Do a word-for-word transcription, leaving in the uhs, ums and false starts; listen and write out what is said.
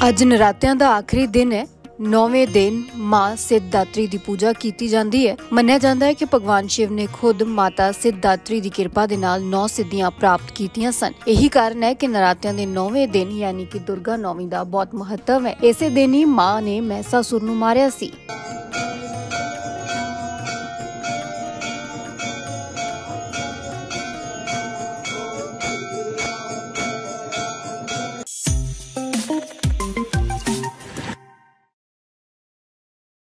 ਅੱਜ ਨਰਾਤਿਆਂ ਦਾ आखिरी दिन है। नौवें दिन मां सिद्धदात्री की पूजा की जाती है। मन्निया जाता है कि भगवान शिव ने खुद माता सिद्धदात्री की कृपा दे नाल नौ सिद्धियां प्राप्त कीतियां सन। यही कारण है कि नरात्यां दे नौवें दिन यानी कि दुर्गा नौवीं का बहुत महत्व है। इसे दिन ही मां ने महिषासुर नूं मारिया सी।